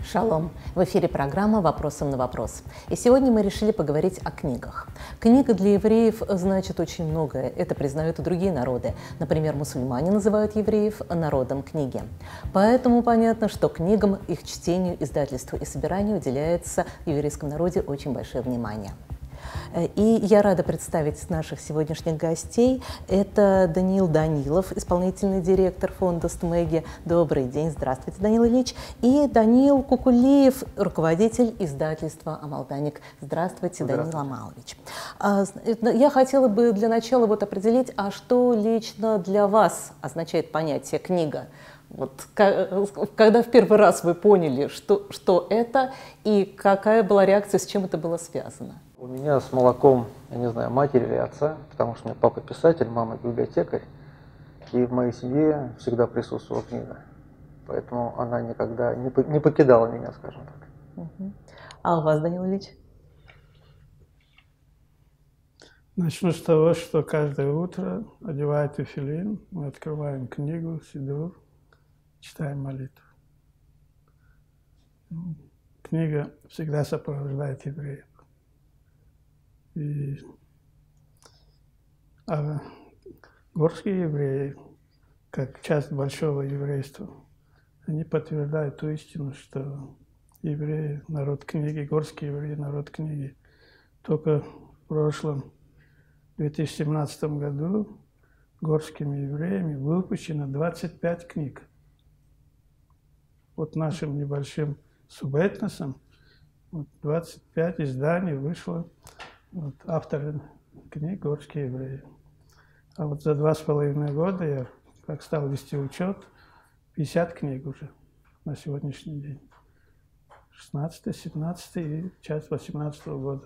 Шалом! В эфире программа «Вопросом на вопрос». И сегодня мы решили поговорить о книгах. Книга для евреев значит очень многое. Это признают и другие народы. Например, мусульмане называют евреев народом книги. Поэтому понятно, что книгам, их чтению, издательству и собиранию уделяется в еврейском народе очень большое внимание. И я рада представить наших сегодняшних гостей. Это Даниил Данилов, исполнительный директор фонда «Стмеги». Добрый день, здравствуйте, Даниил Ильич. И Даниил Кукулиев, руководитель издательства «Амалданик». Здравствуйте, Даниил Амалович. Я хотела бы для начала определить, а что лично для вас означает понятие «книга»? Когда в первый раз вы поняли, что это, и какая была реакция, с чем это было связано? У меня с молоком, я не знаю, матери или отца, потому что у меня папа писатель, мама библиотекарь, и в моей семье всегда присутствовала книга. Поэтому она никогда не покидала меня, скажем так. А у вас, Даниил Ильич? Начну с того, что каждое утро, одевая тефилин, мы открываем книгу, сидур, читаем молитву. Книга всегда сопровождает евреев. А горские евреи, как часть большого еврейства, они подтверждают ту истину, что евреи – народ книги, горские евреи – народ книги. Только в прошлом, 2017 году, горскими евреями выпущено 25 книг. Вот нашим небольшим субэтносом 25 изданий вышло. Авторы книг «Горские евреи». А за 2,5 года я, как стал вести учет, 50 книг уже на сегодняшний день. 16, 17 и часть 18 года.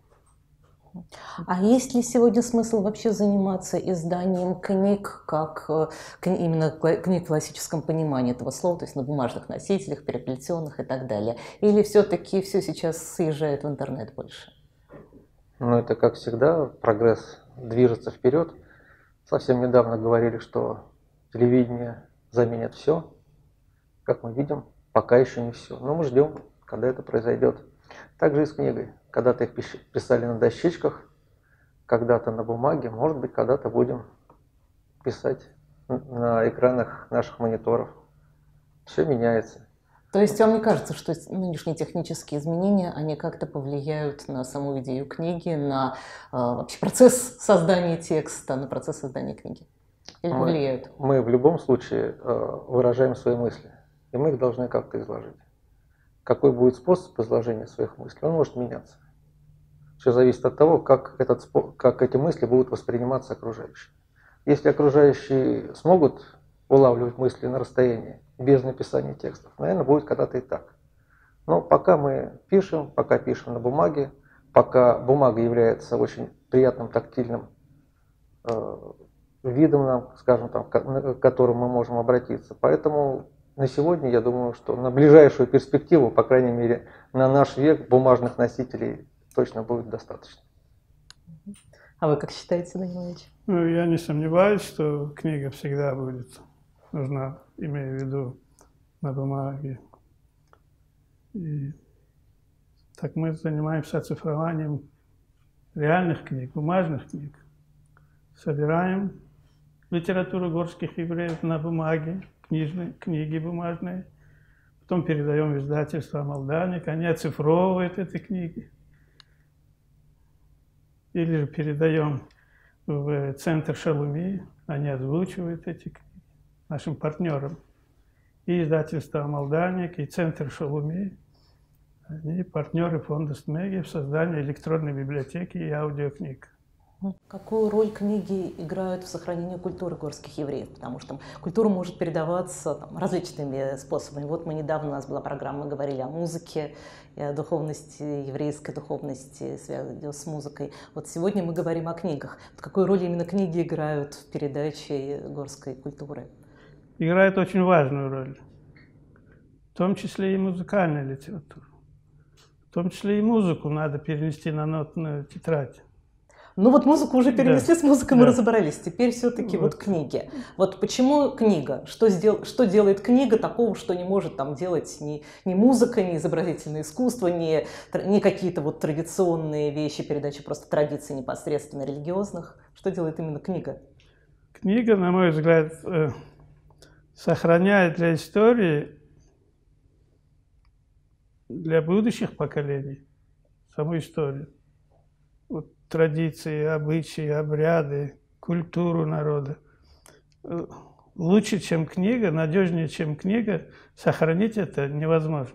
А есть ли сегодня смысл вообще заниматься изданием книг, как именно книг в классическом понимании этого слова, то есть на бумажных носителях, переплетенных и так далее? Или все-таки все сейчас съезжает в интернет больше? Ну, это, как всегда, прогресс движется вперед. Совсем недавно говорили, что телевидение заменит все. Как мы видим, пока еще не все. Но мы ждем, когда это произойдет. Также и с книгой. Когда-то их писали на дощечках, когда-то на бумаге, может быть, когда-то будем писать на экранах наших мониторов. Все меняется. То есть вам не кажется, что нынешние технические изменения, они как-то повлияют на саму идею книги, на вообще процесс создания текста, на процесс создания книги? Или повлияют? Мы в любом случае выражаем свои мысли, и мы их должны как-то изложить. Какой будет способ изложения своих мыслей, он может меняться. Все зависит от того, как эти мысли будут восприниматься окружающими. Если окружающие смогут улавливать мысли на расстоянии, без написания текстов, наверное, будет когда-то и так. Но пока мы пишем, пока пишем на бумаге, пока бумага является очень приятным тактильным видом нам, скажем, к которому мы можем обратиться. Поэтому на сегодня, я думаю, что на ближайшую перспективу, по крайней мере, на наш век бумажных носителей точно будет достаточно. А вы как считаете, Даниил Ильич? Ну, я не сомневаюсь, что книга всегда будет нужна, имея в виду на бумаге. И так мы занимаемся оцифрованием реальных книг, бумажных книг. Собираем литературу горских евреев на бумаге, книги бумажные. Потом передаем в издательство «Амалданик», они оцифровывают эти книги. Или же передаем в центр Шалуми, они озвучивают эти книги нашим партнерам. И издательство «Амалданик», и центр Шалуми, они партнеры фонда «Стмеги» в создании электронной библиотеки и аудиокниг. Какую роль книги играют в сохранении культуры горских евреев? Потому что культура может передаваться различными способами. Вот мы недавно, у нас была программа, мы говорили о музыке, и о духовности, еврейской духовности, связанной с музыкой. Вот сегодня мы говорим о книгах. Какую роль именно книги играют в передаче горской культуры? Играет очень важную роль, в том числе и музыкальная литература. В том числе и музыку надо перенести на нотную тетрадь. Ну вот музыку уже перенесли, с музыкой мы Да. разобрались. Теперь все-таки вот Вот. книги. Вот почему книга? Что делает книга такого, что не может там делать ни музыка, ни изобразительное искусство, ни какие-то вот традиционные вещи, передачи просто традиций непосредственно религиозных? Что делает именно книга? Книга, на мой взгляд, сохраняет для истории, для будущих поколений саму историю. Вот традиции, обычаи, обряды, культуру народа. Лучше, чем книга, надежнее, чем книга, сохранить это невозможно.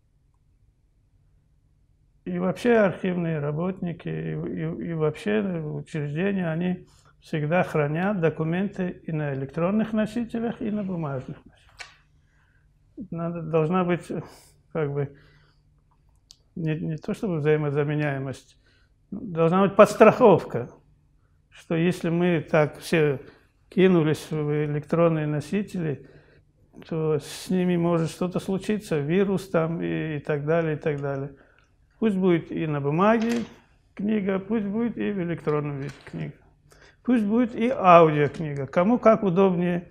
И вообще архивные работники, и вообще учреждения, они всегда хранят документы и на электронных носителях, и на бумажных носителях. Должна быть как бы не то чтобы взаимозаменяемость, должна быть подстраховка, что если мы так все кинулись в электронные носители, то с ними может что-то случиться, вирус там и так далее, и так далее. Пусть будет и на бумаге книга, пусть будет и в электронном виде книга. Пусть будет и аудиокнига. Кому как удобнее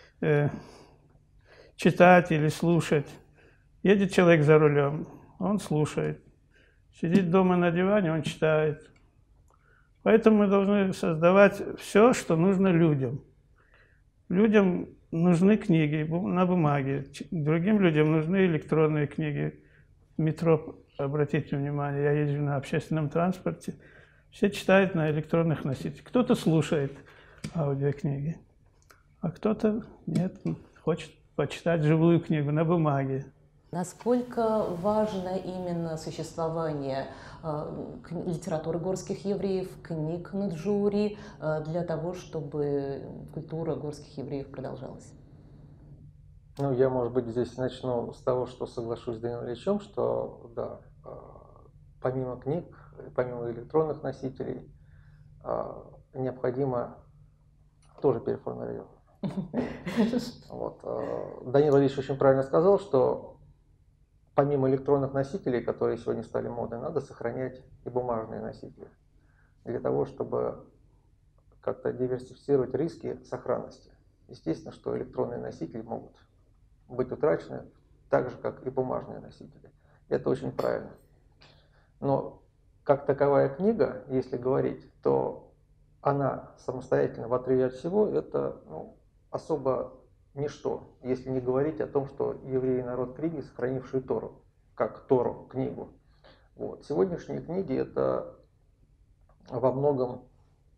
читать или слушать. Едет человек за рулем, он слушает. Сидит дома на диване, он читает. Поэтому мы должны создавать все, что нужно людям. Людям нужны книги на бумаге, другим людям нужны электронные книги. В метро, обратите внимание, я езжу на общественном транспорте, все читают на электронных носителях. Кто-то слушает аудиокниги, а кто-то нет, хочет почитать живую книгу на бумаге. Насколько важно именно существование литературы горских евреев, книг Наджури для того, чтобы культура горских евреев продолжалась? Ну, я, может быть, здесь начну с того, что соглашусь с Даниилом Ильичем, что, да, помимо книг, помимо электронных носителей, необходимо тоже переформулировать. Вот. Даниил Ильич очень правильно сказал, что помимо электронных носителей, которые сегодня стали модой, надо сохранять и бумажные носители для того, чтобы как-то диверсифицировать риски сохранности. Естественно, что электронные носители могут быть утрачены так же, как и бумажные носители. Это очень правильно. Но как таковая книга, если говорить, то она самостоятельно в отрыве от всего, это особо ничто, если не говорить о том, что евреи народ книги, сохранивший Тору, как Тору, книгу. Вот. Сегодняшние книги это во многом,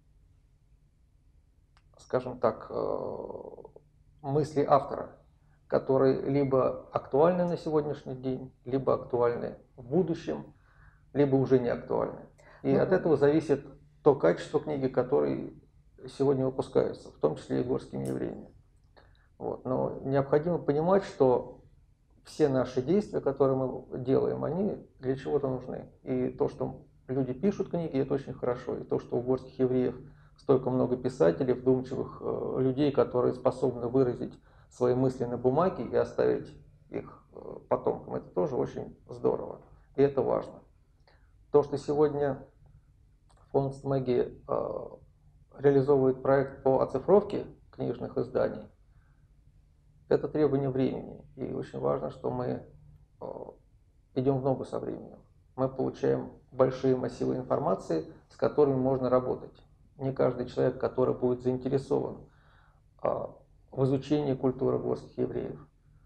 скажем так, мысли автора, которые либо актуальны на сегодняшний день, либо актуальны в будущем, либо уже не актуальны. И от этого зависит то качество книги, которые сегодня выпускаются, в том числе и горскими евреями. Вот. Но необходимо понимать, что все наши действия, которые мы делаем, они для чего-то нужны. И то, что люди пишут книги, это очень хорошо. И то, что у горских евреев столько много писателей, вдумчивых людей, которые способны выразить свои мысли на бумаге и оставить их потомкам, это тоже очень здорово. И это важно. То, что сегодня фонд Стмеги реализовывает проект по оцифровке книжных изданий, это требование времени. И очень важно, что мы идем в ногу со временем. Мы получаем большие массивы информации, с которыми можно работать. Не каждый человек, который будет заинтересован в изучении культуры горских евреев,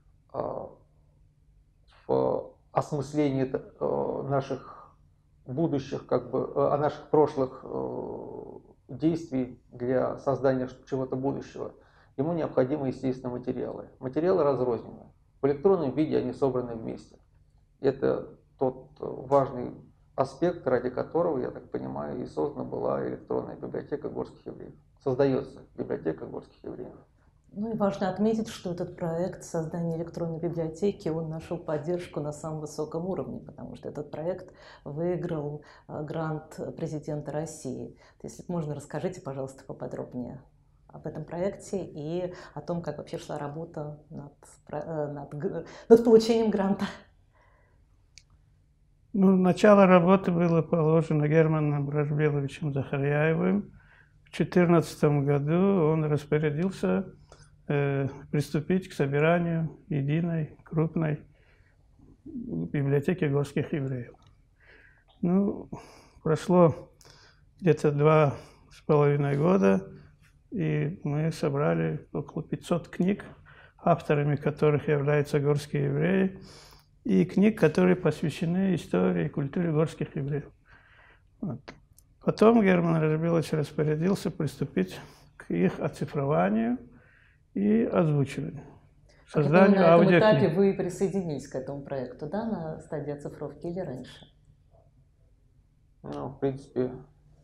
в осмыслении наших будущих, наших прошлых действий для создания чего-то будущего, ему необходимы, естественно, материалы. Материалы разрознены. В электронном виде они собраны вместе. Это тот важный аспект, ради которого, я так понимаю, и создана была электронная библиотека горских евреев. Создается библиотека горских евреев. Ну и важно отметить, что этот проект создания электронной библиотеки, он нашел поддержку на самом высоком уровне, потому что этот проект выиграл грант президента России. Если можно, расскажите, пожалуйста, поподробнее об этом проекте и о том, как вообще шла работа над получением гранта. Ну, начало работы было положено Германом Ражбеловичем Захарьяевым. В 2014 году он распорядился приступить к собиранию единой крупной библиотеки горских евреев. Ну, прошло где-то 2,5 года, и мы собрали около 500 книг, авторами которых являются горские евреи, и книг, которые посвящены истории и культуре горских евреев. Вот. Потом Герман Ражбелович распорядился приступить к их оцифрованию и озвучиванию. Созданию на этом этапе вы присоединились к этому проекту, да, на стадии оцифровки или раньше? Ну, в принципе,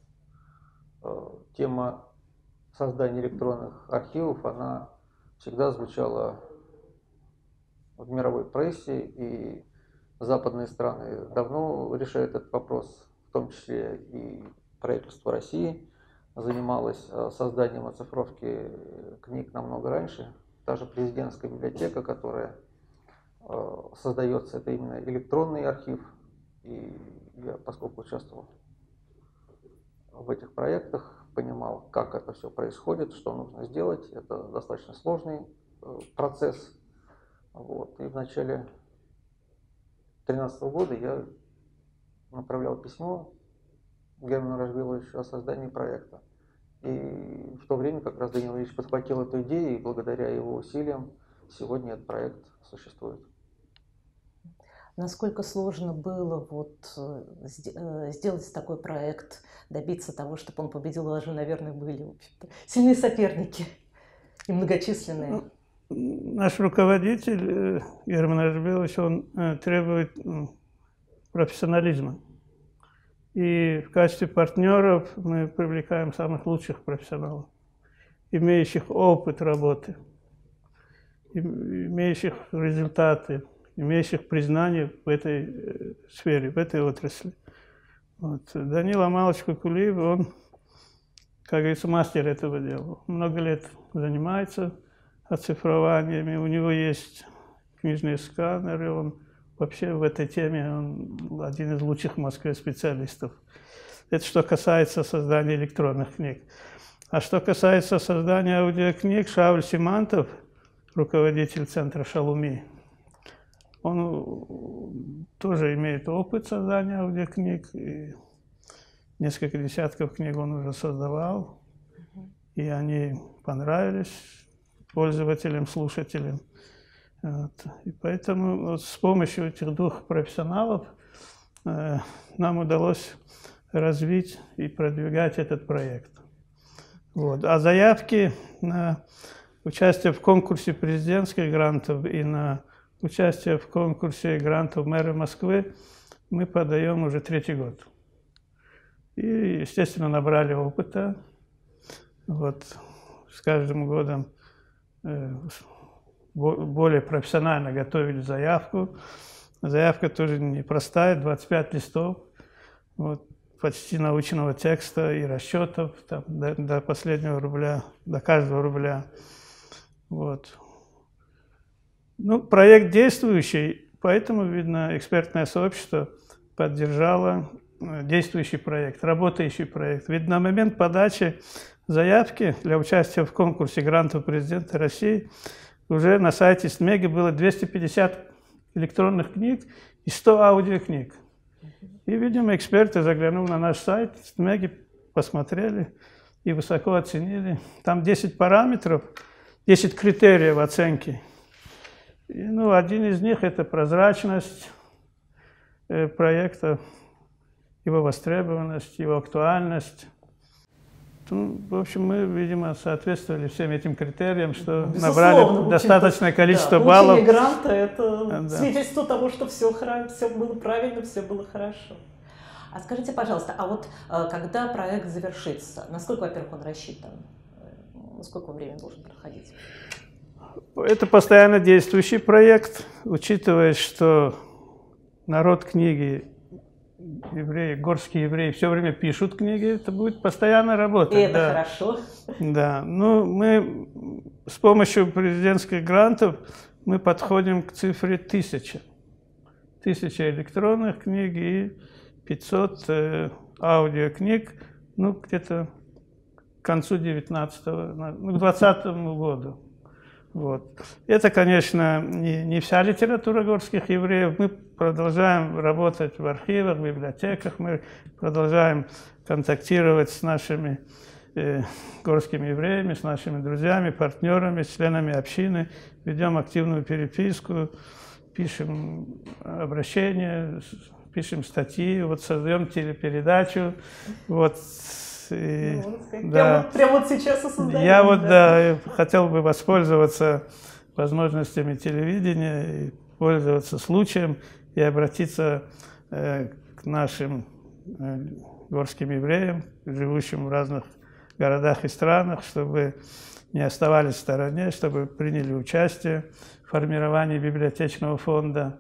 тема создания электронных архивов, она всегда звучала в мировой прессе, и западные страны давно решают этот вопрос, в том числе и правительство России занималось созданием оцифровки книг намного раньше. Та же президентская библиотека, которая создается, это именно электронный архив, и я, поскольку участвовал в этих проектах, понимал, как это все происходит, что нужно сделать. Это достаточно сложный процесс. Вот. И в начале 2013 года я направлял письмо Герману Ражбеловичу о создании проекта. И в то время как раз Даниил Ильич подхватил эту идею, и благодаря его усилиям сегодня этот проект существует. Насколько сложно было сделать такой проект, добиться того, чтобы он победил? У вас же, наверное, были, в общем-то, сильные соперники и многочисленные. Наш руководитель Герман Ражбелович, он требует профессионализма. И в качестве партнеров мы привлекаем самых лучших профессионалов, имеющих опыт работы, имеющих результаты, имеющих признание в этой сфере, в этой отрасли. Вот. Данил Амалович Кукулиев, он, как говорится, мастер этого дела. Много лет занимается оцифрованиями, у него есть книжные сканеры, он вообще в этой теме он один из лучших в Москве специалистов. Это что касается создания электронных книг. А что касается создания аудиокниг, Шауль Симантов, руководитель центра Шалуми, он тоже имеет опыт создания аудиокниг. И несколько десятков книг он уже создавал, и они понравились пользователям, слушателям. Вот. И поэтому вот с помощью этих двух профессионалов нам удалось развить и продвигать этот проект. Вот. А заявки на участие в конкурсе президентских грантов и на участие в конкурсе грантов мэра Москвы мы подаем уже 3-й год. И, естественно, набрали опыта. Вот. С каждым годом более профессионально готовили заявку. Заявка тоже непростая, 25 листов, вот, почти научного текста и расчетов там, до последнего рубля, до каждого рубля. Вот. Ну, проект действующий, поэтому, видно, экспертное сообщество поддержало действующий проект, работающий проект. Ведь на момент подачи заявки для участия в конкурсе грантов президента России уже на сайте СТМЕГи было 250 электронных книг и 100 аудиокниг. И, видимо, эксперты, заглянув на наш сайт СТМЕГи, посмотрели и высоко оценили. Там 10 параметров, 10 критериев оценки. И, ну, один из них – это прозрачность проекта, его востребованность, его актуальность. Ну, в общем, мы, видимо, соответствовали всем этим критериям, что набрали достаточное количество баллов. Получение гранта – это свидетельство того, что все было правильно, все было хорошо. А скажите, пожалуйста, а вот когда проект завершится, насколько, во-первых, он рассчитан? Сколько времени должен проходить? Это постоянно действующий проект, учитывая, что народ книги, евреи, горские евреи все время пишут книги, это будет постоянно работать. И это хорошо. Да, ну мы с помощью президентских грантов мы подходим к цифре 1000. 1000 электронных книг и 500 аудиокниг, ну, где-то к концу 2020 году. Вот. Это, конечно, не вся литература горских евреев. Мы продолжаем работать в архивах, в библиотеках, мы продолжаем контактировать с нашими горскими евреями, с нашими друзьями, партнерами, членами общины, ведем активную переписку, пишем обращения, пишем статьи, вот создаем телепередачу. Вот. И, да. Прямо вот сейчас и создаем. Я вот, да, хотел бы воспользоваться возможностями телевидения, и пользоваться случаем и обратиться к нашим горским евреям, живущим в разных городах и странах, чтобы не оставались в стороне, чтобы приняли участие в формировании библиотечного фонда.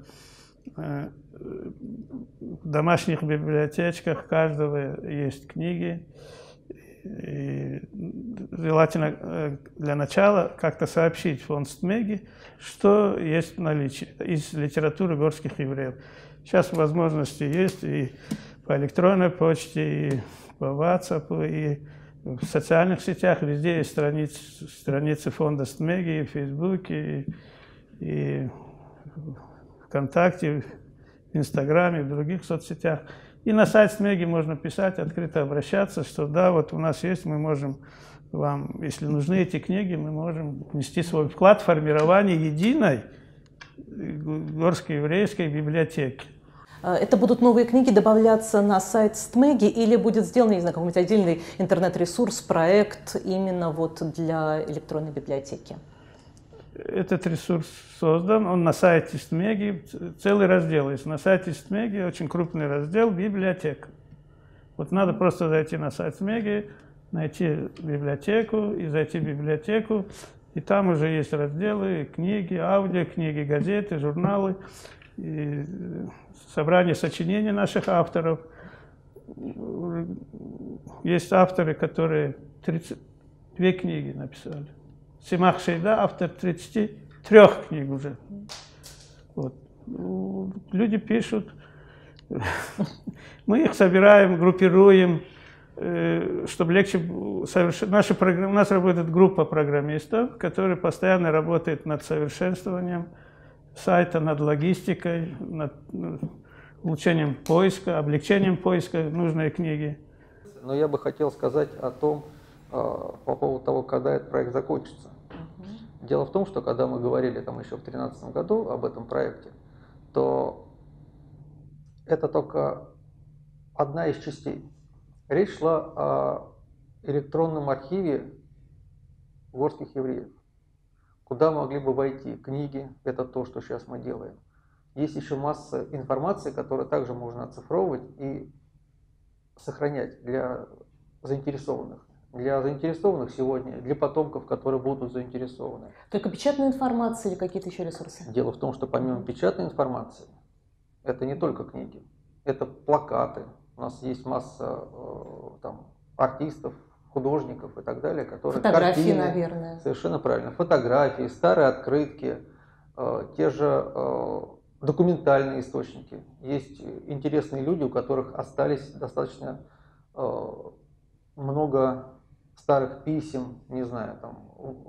В домашних библиотечках каждого есть книги. И желательно для начала как-то сообщить в фонд Стмеги, что есть в наличии из литературы горских евреев. Сейчас возможности есть и по электронной почте, и по WhatsApp, и в социальных сетях. Везде есть страницы фонда Стмеги, и в Фейсбуке, и ВКонтакте, в Инстаграме, в других соцсетях. И на сайт Стмеги можно писать, открыто обращаться, что да, вот у нас есть, мы можем вам, если нужны эти книги, мы можем внести свой вклад в формирование единой горской еврейской библиотеки. Это будут новые книги добавляться на сайт Стмеги или будет сделан, не знаю, какой-нибудь отдельный интернет-ресурс, проект именно вот для электронной библиотеки? Этот ресурс создан, он на сайте Стмеги, целый раздел есть. На сайте Стмеги очень крупный раздел «Библиотека». Вот надо просто зайти на сайт Стмеги, найти библиотеку и зайти в библиотеку. И там уже есть разделы, книги, аудиокниги, газеты, журналы, и собрание сочинений наших авторов. Есть авторы, которые 32 книги написали. Симах Шейда, автор 33 книг уже. Вот. Люди пишут, мы их собираем, группируем, чтобы легче совершить. У нас работает группа программистов, которые постоянно работают над совершенствованием сайта, над логистикой, над улучшением поиска, облегчением поиска нужной книги. Но я бы хотел сказать о том, по поводу того, когда этот проект закончится. Дело в том, что когда мы говорили там еще в 2013 году об этом проекте, то это только одна из частей. Речь шла о электронном архиве горских евреев, куда могли бы войти книги, это то, что сейчас мы делаем. Есть еще масса информации, которую также можно оцифровывать и сохранять для заинтересованных. Для заинтересованных сегодня, для потомков, которые будут заинтересованы. Только печатная информация или какие-то еще ресурсы? Дело в том, что помимо печатной информации, это не только книги, это плакаты. У нас есть масса там, артистов, художников и так далее, которые... Фотографии, картины, наверное. Совершенно правильно. Фотографии, старые открытки, те же документальные источники. Есть интересные люди, у которых остались достаточно много старых писем, не знаю, там,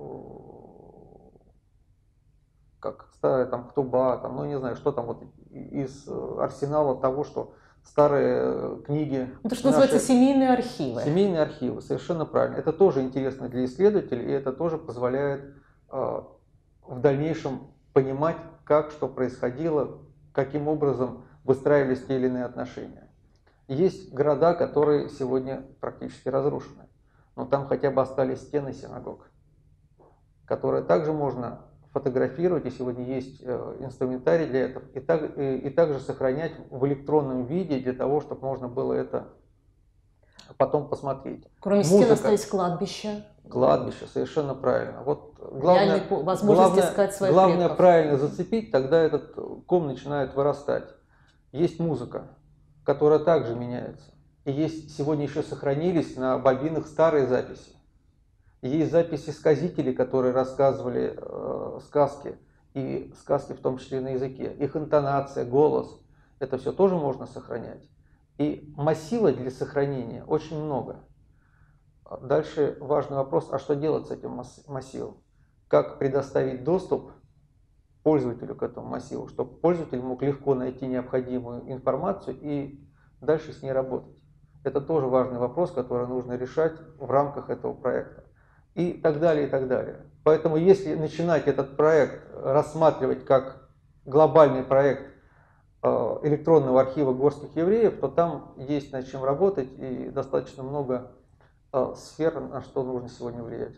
как старая там ктуба, там, ну не знаю, что там вот из арсенала того, что старые книги. Это что называется семейные архивы. Семейные архивы, совершенно правильно. Это тоже интересно для исследователей, и это тоже позволяет в дальнейшем понимать, как что происходило, каким образом выстраивались те или иные отношения. Есть города, которые сегодня практически разрушены, но там хотя бы остались стены синагог, которые также можно фотографировать, и сегодня есть инструментарий для этого, и также сохранять в электронном виде для того, чтобы можно было это потом посмотреть. Кроме стен остались кладбища. Кладбище, совершенно правильно. Вот главное, искать своих главное предков. Правильно зацепить, тогда этот ком начинает вырастать. Есть музыка, которая также меняется. И есть, сегодня еще сохранились на бобинах старые записи. Есть записи сказителей, которые рассказывали сказки. и сказки в том числе на языке. Их интонация, голос, это все тоже можно сохранять. И массива для сохранения очень много. Дальше важный вопрос, а что делать с этим массивом? Как предоставить доступ пользователю к этому массиву, чтобы пользователь мог легко найти необходимую информацию и дальше с ней работать. Это тоже важный вопрос, который нужно решать в рамках этого проекта. И так далее, и так далее. Поэтому если начинать этот проект рассматривать как глобальный проект электронного архива горских евреев, то там есть над чем работать и достаточно много сфер, на что нужно сегодня влиять.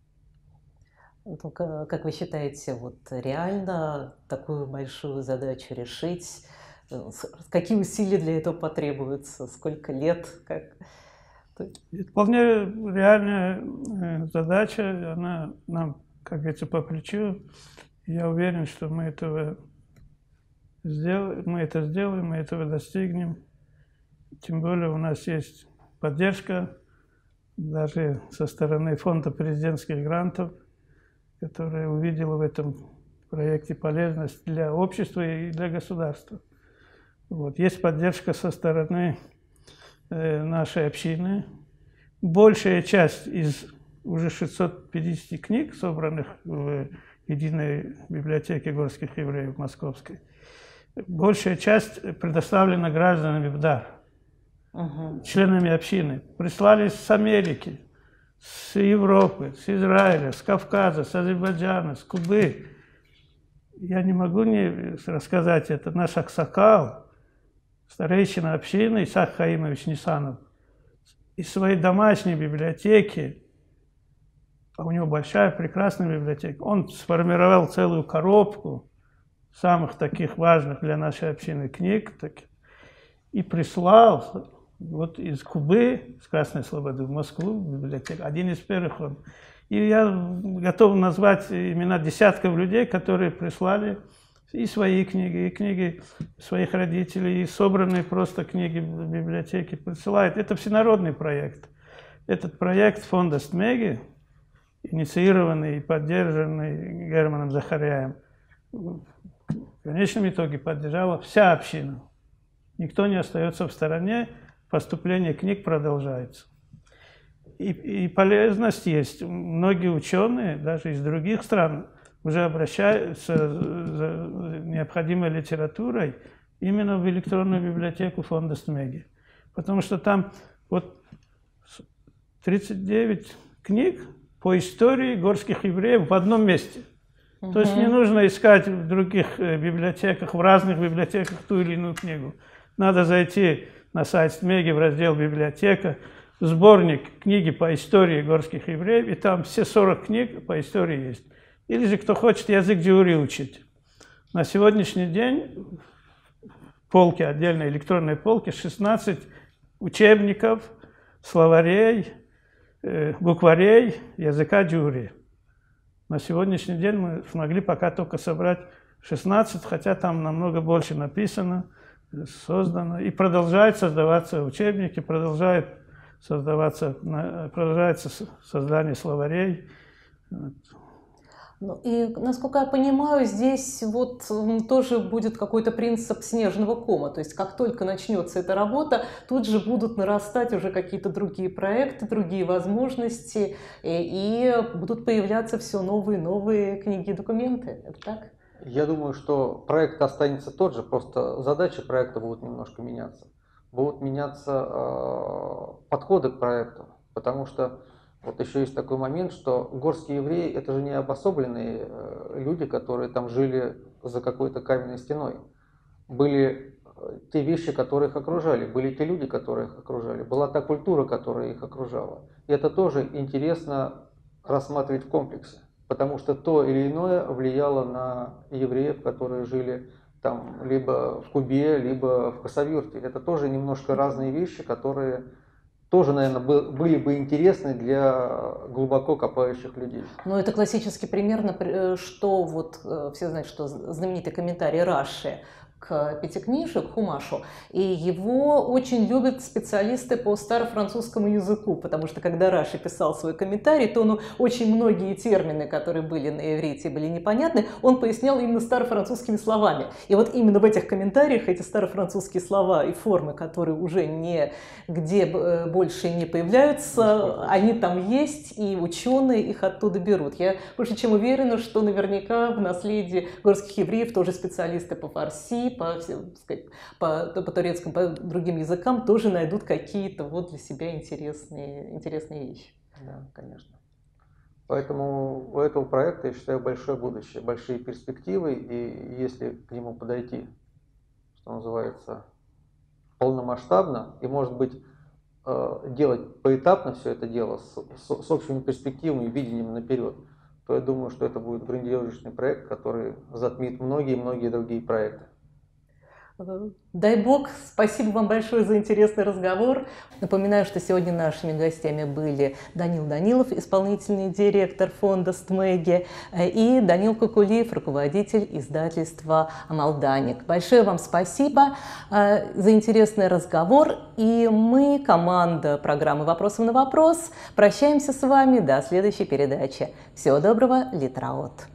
Как вы считаете, вот реально такую большую задачу решить? Какие усилия для этого потребуются? Сколько лет? Это вполне реальная задача, она нам, как говорится, по плечу. Я уверен, что мы это сделаем, мы этого достигнем. Тем более у нас есть поддержка даже со стороны фонда президентских грантов, который увидел в этом проекте полезность для общества и для государства. Вот. Есть поддержка со стороны нашей общины. Большая часть из уже 650 книг, собранных в единой библиотеке горских евреев московской, большая часть предоставлена гражданами в дар, членами общины. Прислали с Америки, с Европы, с Израиля, с Кавказа, с Азербайджана, с Кубы. Я не могу не рассказать это. Наш аксакал, старейшина общины Исаак Хаимович Нисанов, из своей домашней библиотеки, а у него большая, прекрасная библиотека, он сформировал целую коробку самых таких важных для нашей общины книг и прислал вот из Кубы, с Красной Слободы в Москву, в библиотеку, один из первых он. И я готов назвать имена десятков людей, которые прислали и свои книги, и книги своих родителей, и собранные просто книги в библиотеке присылают. Это всенародный проект. Этот проект фонда Стмеги, инициированный и поддержанный Германом Захаряем, в конечном итоге поддержала вся община. Никто не остается в стороне, поступление книг продолжается. И полезность есть. Многие ученые, даже из других стран, уже обращаются за необходимой литературой именно в электронную библиотеку фонда Стмеги. Потому что там вот 39 книг по истории горских евреев в одном месте. То есть не нужно искать в других библиотеках, в разных библиотеках ту или иную книгу. Надо зайти на сайт Стмеги в раздел «Библиотека», сборник книги по истории горских евреев, и там все 40 книг по истории есть. Или же кто хочет язык джиури учить. На сегодняшний день в полке, отдельной электронной полке, 16 учебников, словарей, букварей языка джиури. На сегодняшний день мы смогли пока только собрать 16, хотя там намного больше написано, создано. И продолжают создаваться учебники, продолжается создание словарей. Ну, и, насколько я понимаю, здесь вот тоже будет какой-то принцип снежного кома. То есть, как только начнется эта работа, тут же будут нарастать уже какие-то другие проекты, другие возможности, и будут появляться все новые и новые книги и документы. Это так? Я думаю, что проект останется тот же, просто задачи проекта будут немножко меняться. Будут меняться подходы к проекту, потому что вот еще есть такой момент, что горские евреи – это же не обособленные люди, которые там жили за какой-то каменной стеной. Были те вещи, которые их окружали, были те люди, которые их окружали, была та культура, которая их окружала. И это тоже интересно рассматривать в комплексе, потому что то или иное влияло на евреев, которые жили там либо в Кубе, либо в Хасавюрте. Это тоже немножко разные вещи, которые тоже, наверное, были бы интересны для глубоко копающих людей. Ну, это классический пример, что вот все знают, что знаменитый комментарий Раши к пятикнижию, к Хумашу, и его очень любят специалисты по старофранцузскому языку, потому что когда Раши писал свой комментарий, то он очень многие термины, которые были на иврите, были непонятны, он пояснял именно старофранцузскими словами. И вот именно в этих комментариях эти старофранцузские слова и формы, которые уже нигде больше не появляются, они там есть, и ученые их оттуда берут. Я больше чем уверена, что наверняка в наследии горских евреев тоже специалисты по фарси, по турецкому, по другим языкам тоже найдут какие-то вот для себя интересные вещи. Да, конечно. Поэтому у этого проекта, я считаю, большое будущее, большие перспективы, и если к нему подойти, что называется, полномасштабно, и, может быть, делать поэтапно все это дело с общими перспективами и видением наперед, то я думаю, что это будет грандиозный проект, который затмит многие-многие другие проекты. Дай бог, спасибо вам большое за интересный разговор. Напоминаю, что сегодня нашими гостями были Данил Данилов, исполнительный директор фонда «Стмеги», и Данил Кукулиев, руководитель издательства «Амалданик». Большое вам спасибо за интересный разговор. И мы, команда программы «Вопросом на вопрос», прощаемся с вами до следующей передачи. Всего доброго, литраот.